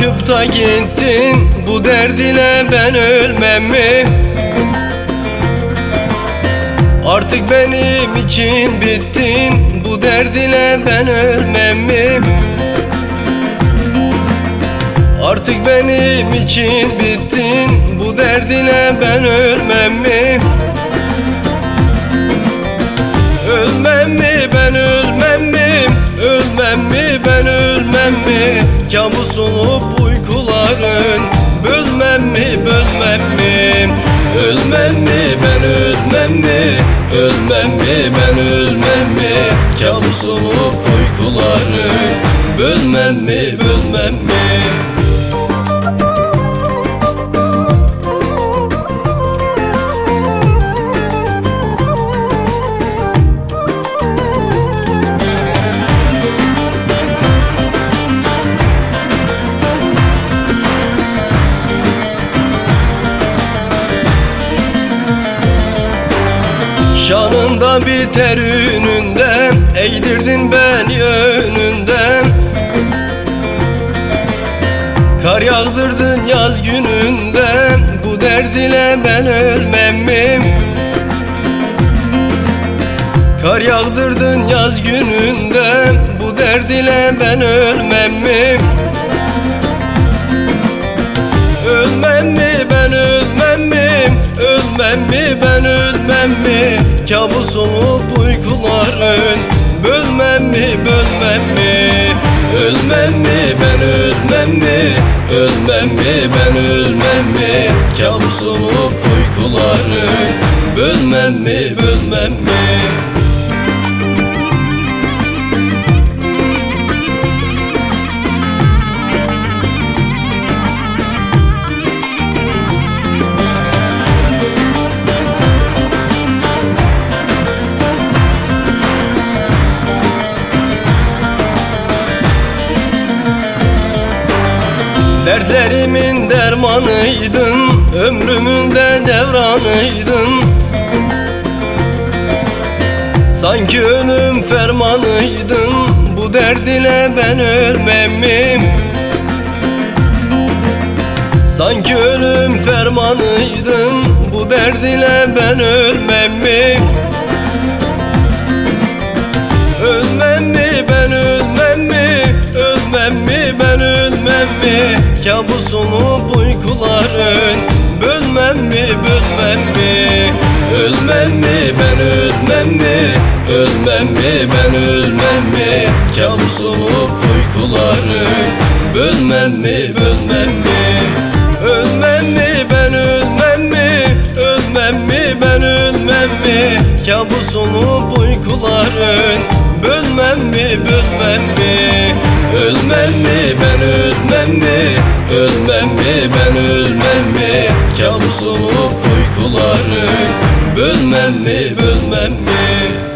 bırakıp da gittin, bu derd ile ben ölmem mi? Artık benim için bittin, bu derd ile ben ölmem mi? Artık benim için bittin, bu derd ile ben ölmem mi? Ölmem mi ben, ölmem mi? Ölmem mi ben, ölmem mi? Kabus olup uykuların, bölmem mi, bölmem mi? Ölmem mi ben, ölmem mi? Ölmem mi ben, ölmem mi? Kabus olup uykuların, bölmem mi, bölmem mi? Şanında biter ününde, eğdirdin beni önünden. Kar yağdırdın yaz gününde, bu derd ile ben ölmem mi? Kar yağdırdın yaz gününde, bu derd ile ben ölmem mi? Ölmem mi ben, ölmem mi? Ölmem mi ben, ölmem mi? Kabus olup uykuların, bölmem mi, bölmem mi? Ölmem mi ben, ölmem mi? Ölmem mi ben, ölmem mi? Kabus olup uykuların, bölmem mi, bölmem mi? Dertlerimin dermanıydın, ömrümün de devranıydın. Sanki ölüm fermanıydın, bu derd ile ben ölmem mi? Sanki ölüm fermanıydın, bu derd ile ben ölmem mi? Ölmem mi ben, ölmem mi? Ölmem mi ben, ölmem mi? Kabus olup uykuların, bölmem mi, bölmem mi? Ölmem mi ben, ölmem mi? Ölmem mi ben, ölmem mi? Kabus olup uykuların, bölmem mi, bölmem mi? Ölmem mi ben, ölmem mi? Ölmem mi ben, ölmem mi? Kabus olup uykuların, bölmem mi, bölmem mi? Ölmem mi ben, ölmem mi? Ölmem mi ben, ölmem mi? Kabus olup uykuların, bölmem mi, bölmem mi?